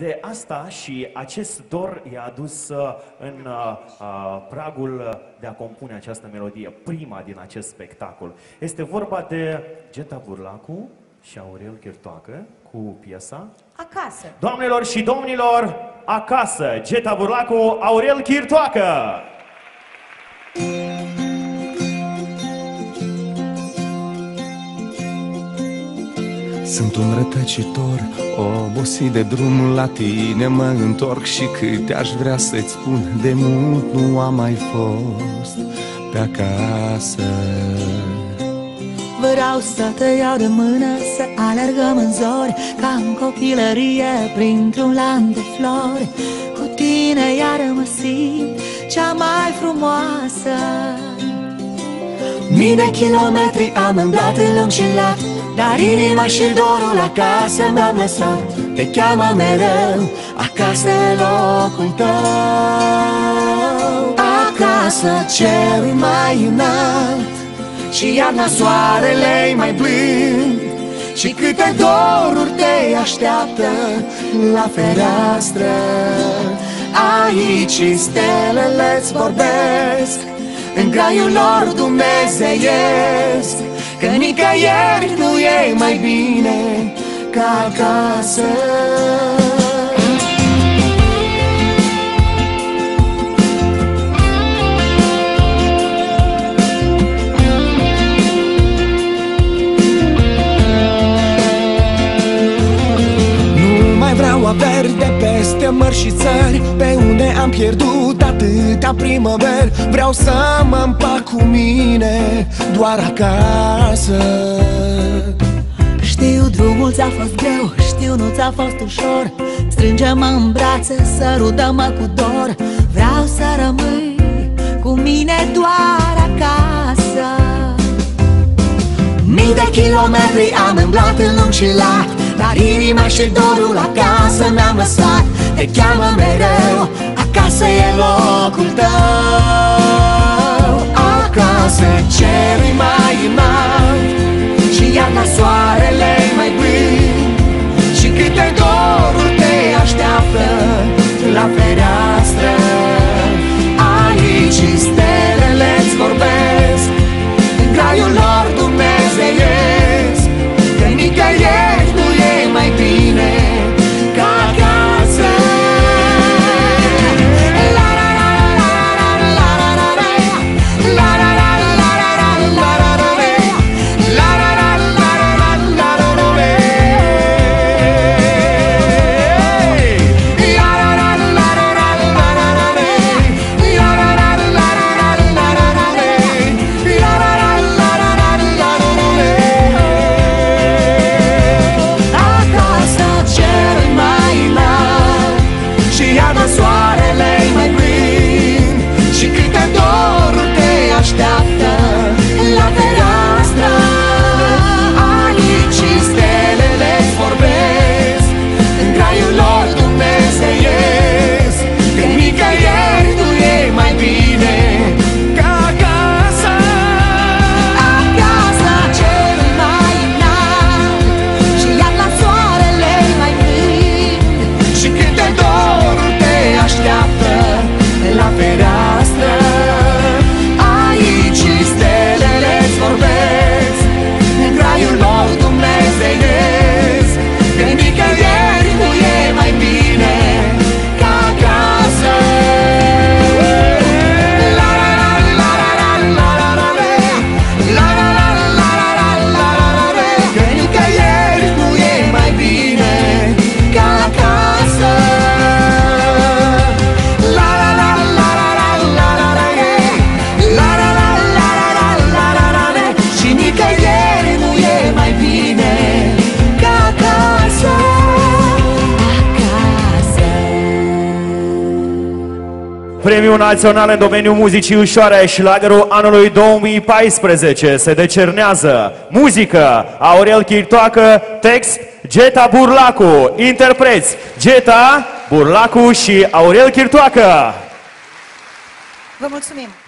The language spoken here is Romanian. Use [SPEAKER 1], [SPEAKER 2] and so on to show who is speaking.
[SPEAKER 1] de asta și acest dor i-a adus în pragul de a compune această melodie, prima din acest spectacol. Este vorba de Geta Burlacu și Aurel Chirtoacă cu piesa
[SPEAKER 2] Acasă.
[SPEAKER 1] Doamnelor și domnilor, Acasă, Geta Burlacu, Aurel Chirtoacă!
[SPEAKER 3] Sunt un rătăcitor, obosit de drumul la tine mă întorc și câte aș vrea să-ți spun, de mult nu am mai fost pe acasă.
[SPEAKER 4] Vreau să te iau de mână, să alergăm în zori, ca în copilărie, printr-un lan de flori. Cu tine iară mă simt cea mai frumoasă. Mii de kilometri am îmblat în lung și lat, dar inima și dorul acasă mi-am lăsat. Te cheamă mereu, acasă e locul tău. Acasă cerul mai înalt și iarna soarele mai blând, și câte doruri te așteaptă la fereastră. Aici stelele-ți vorbesc în graiul lor dumnezeiesc, că nicăieri nu e mai bine ca acasă.
[SPEAKER 3] Nu mai vreau averi de peste mări și țări, pe unde am pierdut atâtea primăveri. Vreau să mă împac cu mine doar acasă.
[SPEAKER 4] Știu, drumul ți-a fost greu, știu, nu ți-a fost ușor. Strânge-mă în brațe, sărută-mă cu dor. Vreau să rămâi cu mine doar acasă. Mii de kilometri am îmblat în lung și lat, dar inima și dorul acasă mi-am lăsat. Te cheamă mereu, acasă e locul tău. Acasă cerul mai înalt și iarna soarele mai blând, și câte doruri te așteaptă la fereastră. Aici stelele-ți vorbesc în graiul lor dumnezeiesc, că nicăieri nu e mai bine ca acasă.
[SPEAKER 1] Premiul Național în domeniul muzicii ușoare și șlagerul anului 2014 se decernează. Muzică, Aurel Chirtoacă, text, Geta Burlacu, interpreți, Geta Burlacu și Aurel Chirtoacă.
[SPEAKER 2] Vă mulțumim!